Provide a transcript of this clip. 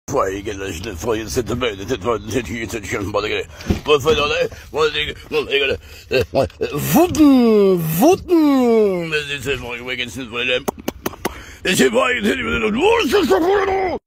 Poi che le foglie siete bene, te ci c'è un po' di poi fai Voten, das ist ja mal übrigens nicht, weil